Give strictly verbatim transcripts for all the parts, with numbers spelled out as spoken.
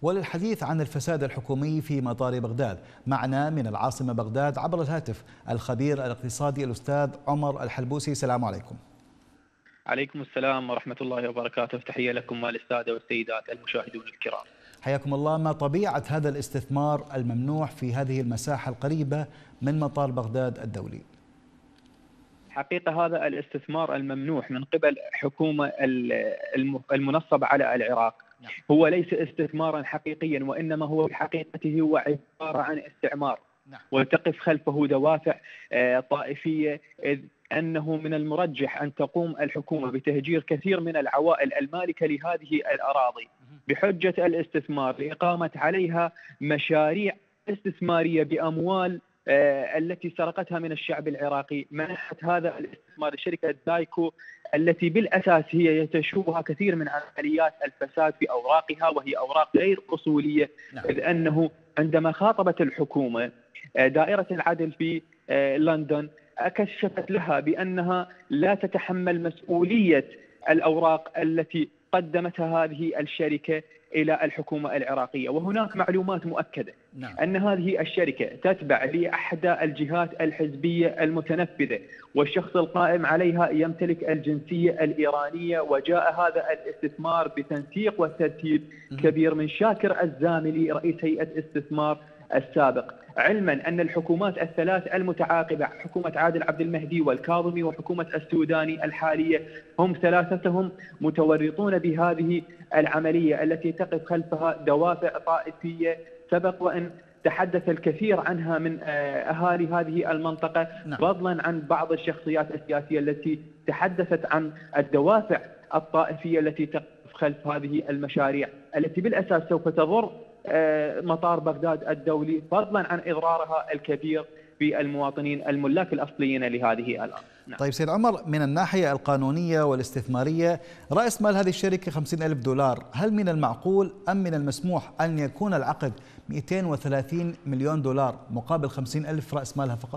وللحديث عن الفساد الحكومي في مطار بغداد معنا من العاصمة بغداد عبر الهاتف الخبير الاقتصادي الأستاذ عمر الحلبوسي. السلام عليكم. عليكم السلام ورحمة الله وبركاته. تحية لكم والسادة والسيدات المشاهدون الكرام. حياكم الله. ما طبيعة هذا الاستثمار الممنوح في هذه المساحة القريبة من مطار بغداد الدولي؟ حقيقة هذا الاستثمار الممنوح من قبل حكومة المنصبة على العراق هو ليس استثمارا حقيقيا، وإنما هو بحقيقته هو عبارة عن استعمار، وتقف خلفه دوافع طائفية، إذ أنه من المرجح أن تقوم الحكومة بتهجير كثير من العوائل المالكة لهذه الأراضي بحجة الاستثمار لإقامة عليها مشاريع استثمارية بأموال التي سرقتها من الشعب العراقي. منحت هذا الاستثمار لشركة دايكو التي بالأساس هي يتشوبها كثير من عمليات الفساد في أوراقها، وهي أوراق غير أصولية، إذ أنه عندما خاطبت الحكومة دائرة العدل في لندن كشفت لها بأنها لا تتحمل مسؤولية الأوراق التي قدمتها هذه الشركة إلى الحكومة العراقية. وهناك معلومات مؤكدة نعم. أن هذه الشركة تتبع لأحدى الجهات الحزبية المتنفذة، والشخص القائم عليها يمتلك الجنسية الإيرانية، وجاء هذا الاستثمار بتنسيق وترتيب كبير من شاكر الزاملي رئيس هيئة استثمار السابق، علما أن الحكومات الثلاث المتعاقبة، حكومة عادل عبد المهدي والكاظمي وحكومة السوداني الحالية، هم ثلاثتهم متورطون بهذه العملية التي تقف خلفها دوافع طائفية سبق وأن تحدث الكثير عنها من أهالي هذه المنطقة، فضلا عن بعض الشخصيات السياسية التي تحدثت عن الدوافع الطائفية التي تقف خلف هذه المشاريع التي بالأساس سوف تضر مطار بغداد الدولي، فضلا عن إضرارها الكبير بالمواطنين الملاك الأصليين لهذه الأرض. نعم. طيب سيد عمر، من الناحية القانونية والاستثمارية رأس مال هذه الشركة خمسين ألف دولار، هل من المعقول أم من المسموح أن يكون العقد مئتين وثلاثين مليون دولار مقابل خمسين ألف رأس مالها فقط؟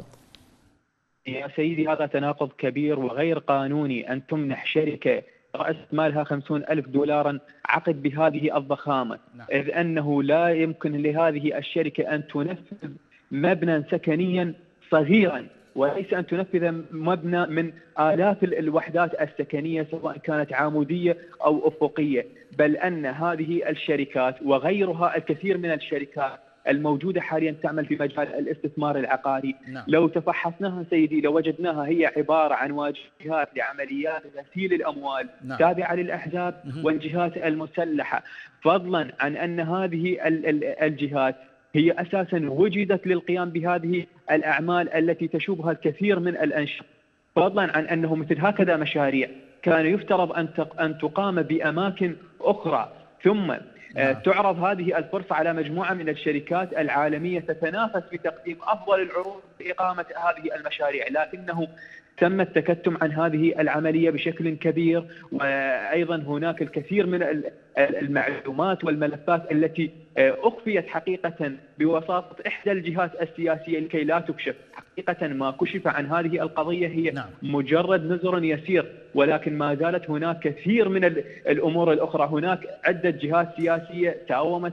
يا سيدي هذا تناقض كبير وغير قانوني، أن تمنح شركة رأس مالها خمسون ألف دولارا عقد بهذه الضخامة، نعم. إذ أنه لا يمكن لهذه الشركة أن تنفذ مبنى سكنيا صغيرا، وليس أن تنفذ مبنى من آلاف الوحدات السكنية سواء كانت عمودية أو أفقية، بل أن هذه الشركات وغيرها الكثير من الشركات الموجودة حاليا تعمل في مجال الاستثمار العقاري، نعم. لو تفحصناها سيدي لوجدناها هي عبارة عن واجهات لعمليات غسيل الأموال، نعم. تابعة للأحزاب والجهات المسلحة، فضلا عن أن هذه الجهات هي أساسا وجدت للقيام بهذه الأعمال التي تشوبها الكثير من الأنشطة، فضلا عن أنه مثل هكذا مشاريع كان يفترض أن تقام بأماكن أخرى، ثم نعم. تعرض هذه الفرصة على مجموعة من الشركات العالمية تتنافس في تقديم أفضل العروض لإقامة هذه المشاريع، لكنه تم التكتم عن هذه العملية بشكل كبير. وأيضا هناك الكثير من المعلومات والملفات التي أخفيت حقيقة بواسطة إحدى الجهات السياسية لكي لا تكشف. حقيقة ما كشف عن هذه القضية هي نعم. مجرد نزر يسير، ولكن ما زالت هناك كثير من الأمور الأخرى. هناك عدة جهات سياسية تساومت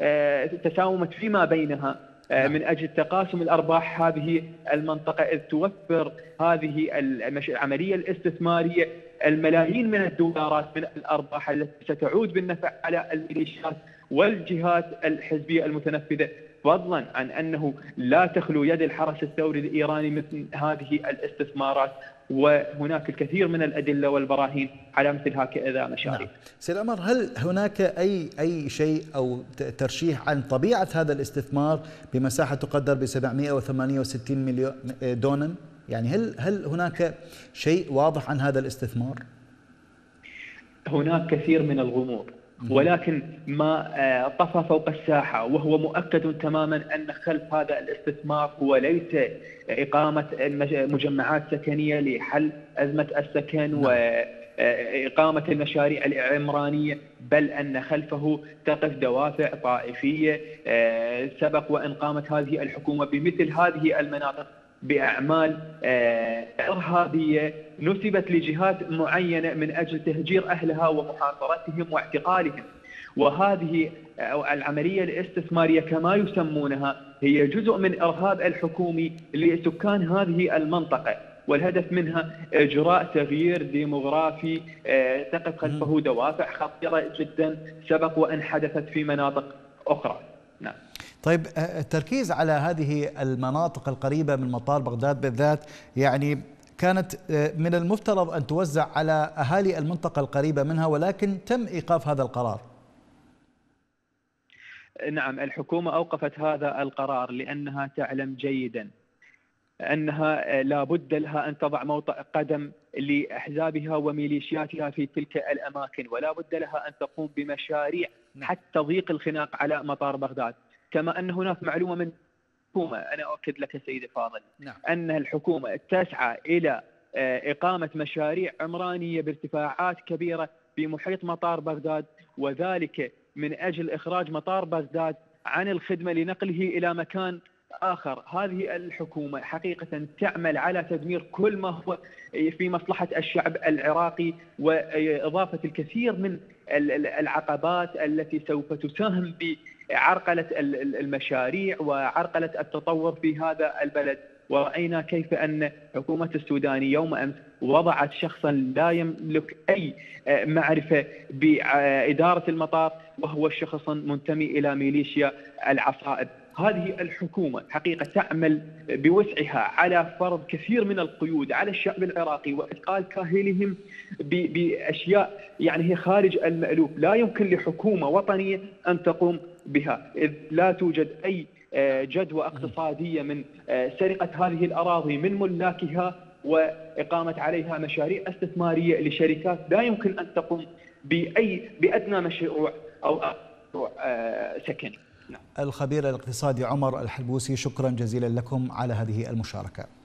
تساومت فيما بينها من أجل تقاسم الأرباح هذه المنطقة، إذ توفر هذه العملية الاستثمارية الملايين من الدولارات من الأرباح التي ستعود بالنفع على الميليشيات والجهات الحزبية المتنفذة، فضلا عن أنه لا تخلو يد الحرس الثوري الإيراني مثل هذه الاستثمارات. وهناك الكثير من الأدلة والبراهين على مثل هكذا مشاريع. نعم. سيد عمر، هل هناك أي أي شيء أو ترشيح عن طبيعة هذا الاستثمار بمساحة تقدر ب سبعمئة وثمانية وستين مليون دونم؟ يعني هل هل هناك شيء واضح عن هذا الاستثمار؟ هناك كثير من الغموض، ولكن ما طفى فوق الساحة وهو مؤكد تماما أن خلف هذا الاستثمار هو ليس إقامة مجمعات سكنية لحل أزمة السكن وإقامة المشاريع العمرانية، بل أن خلفه تقف دوافع طائفية سبق وأن قامت هذه الحكومة بمثل هذه المناطق بأعمال إرهابية نسبت لجهات معينة من أجل تهجير أهلها ومحاصرتهم واعتقالهم. وهذه العملية الاستثمارية كما يسمونها هي جزء من إرهاب الحكومي لسكان هذه المنطقة، والهدف منها إجراء تغيير ديموغرافي تقف خلفه دوافع خطيرة جدا سبق وأن حدثت في مناطق أخرى. نعم. طيب التركيز على هذه المناطق القريبة من مطار بغداد بالذات، يعني كانت من المفترض أن توزع على أهالي المنطقة القريبة منها، ولكن تم إيقاف هذا القرار. نعم، الحكومة أوقفت هذا القرار لأنها تعلم جيدا أنها لا بد لها أن تضع موطئ قدم لأحزابها وميليشياتها في تلك الأماكن، ولا بد لها أن تقوم بمشاريع حتى ضيق الخناق على مطار بغداد. كما أن هناك معلومة من الحكومة، أنا أؤكد لك سيدي فاضل، نعم. أن الحكومة تسعى إلى إقامة مشاريع عمرانية بارتفاعات كبيرة في محيط مطار بغداد، وذلك من أجل إخراج مطار بغداد عن الخدمة لنقله إلى مكان آخر. هذه الحكومة حقيقة تعمل على تدمير كل ما هو في مصلحة الشعب العراقي، وإضافة الكثير من العقبات التي سوف تساهم بعرقلة المشاريع وعرقلة التطور في هذا البلد. ورأينا كيف أن حكومة السودان يوم أمس وضعت شخصا لا يملك أي معرفة بإدارة المطار، وهو شخص منتمي إلى ميليشيا العصائب. هذه الحكومة حقيقة تعمل بوسعها على فرض كثير من القيود على الشعب العراقي وإثقال كاهلهم بأشياء يعني هي خارج المألوف، لا يمكن لحكومة وطنية أن تقوم بها، إذ لا توجد أي جدوى اقتصادية من سرقة هذه الأراضي من ملاكها وإقامة عليها مشاريع استثمارية لشركات لا يمكن أن تقوم بأي بأدنى مشروع أو مشروع سكني. الخبير الاقتصادي عمر الحلبوسي، شكرا جزيلا لكم على هذه المشاركة.